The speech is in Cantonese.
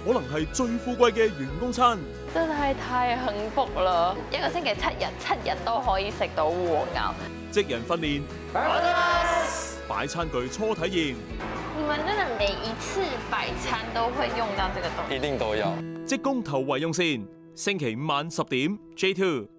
可能係最富貴嘅員工餐。 真係太幸福啦！一個星期7日都可以食到和牛。 職人訓練，擺餐具初體驗。 你們真的每一次擺餐都會用到這個東西？ 一定都要。 職工頭為用膳，星期5晚10點 J2。